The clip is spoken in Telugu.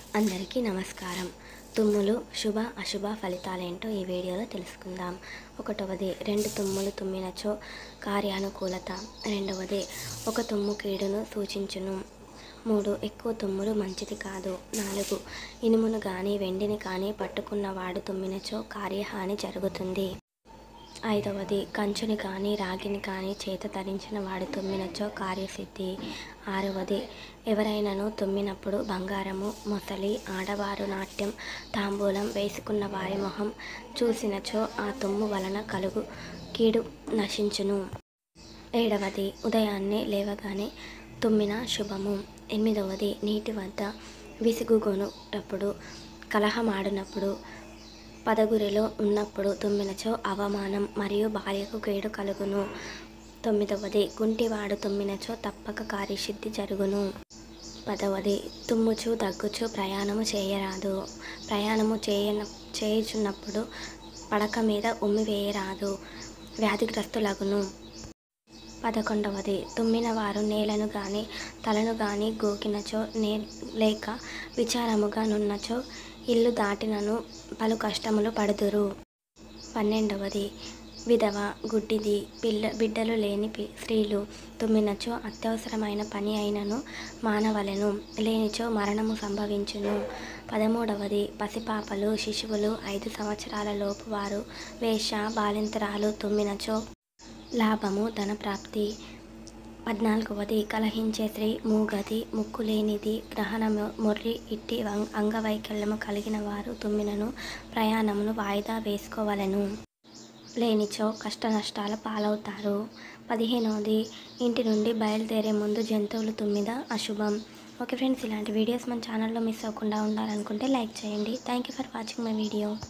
అందరికీ నమస్కారం. తుమ్ములు శుభ అశుభ ఫలితాలేంటో ఈ వీడియోలో తెలుసుకుందాం. ఒకటవది, 2 తుమ్ములు తుమ్మినచో కార్యానుకూలత. రెండవది, 1 తుమ్ము కీడును సూచించును. 3, ఎక్కువ తుమ్ములు మంచిది కాదు. 4, ఇనుమును గాని వెండిని కానీ పట్టుకున్నవాడు తుమ్మినచో కార్యహాని జరుగుతుంది. 5వది, కంచుని కానీ రాగిని కానీ చేత ధరించిన వాడు తుమ్మినచో కార్యసిద్ధి. 6వది, ఎవరైనాను తుమ్మినప్పుడు బంగారము, మొసలి, ఆడవారు నాట్యం, తాంబూలం వేసుకున్న వారి మొహం చూసినచో ఆ తుమ్ము వలన కలుగు కీడు నశించును. 7వది, ఉదయాన్నే లేవగానే తుమ్మిన శుభము. 8వది, నీటి వద్ద విసుగుగొనుటప్పుడు, కలహమాడినప్పుడు, పదగురిలో ఉన్నప్పుడు తుమ్మినచో అవమానం మరియు భార్యకు కీడు కలుగును. 9వది, కుంటివాడు తుమ్మినచో తప్పక కార్యసిద్ధి జరుగును. 10వది, తుమ్ముచు దగ్గుచు ప్రయాణము చేయరాదు. ప్రయాణము చేయుచున్నప్పుడు పడక మీద ఉమ్మివేయరాదు, వ్యాధిగ్రస్తులగును. 11వది, తుమ్మిన వారు నేలను గాని తలను గాని గోకినచో లేక విచారముగా నున్నచో ఇల్లు దాటినను పలు కష్టములు పడుదురు. 12వది, విధవ, గుడ్డిది, బిడ్డలు లేని స్త్రీలు తుమ్మినచో అత్యవసరమైన పని అయినను మానవలెను, లేనిచో మరణము సంభవించును. 13వది, పసిపాపలు, శిశువులు, 5 సంవత్సరాల లోపు వారు, వేశ్య, బాలింతరాలు తుమ్మినచో లాభము, ధనప్రాప్తి. 14వది, కలహించే స్త్రీ, మూగది, ముక్కులేనిది, గ్రహణము, మొర్రి ఇట్టి అంగవైకల్యము కలిగిన వారు తుమ్మినను ప్రయాణమును వాయిదా వేసుకోవలెను, లేనిచో కష్టనష్టాల పాలవుతారు. 15వది, ఇంటి నుండి బయలుదేరే ముందు జంతువులు తుమ్మిద అశుభం. ఓకే ఫ్రెండ్స్, ఇలాంటి వీడియోస్ మన ఛానల్లో మిస్ అవ్వకుండా ఉండాలనుకుంటే లైక్ చేయండి. Thank you for watching my video.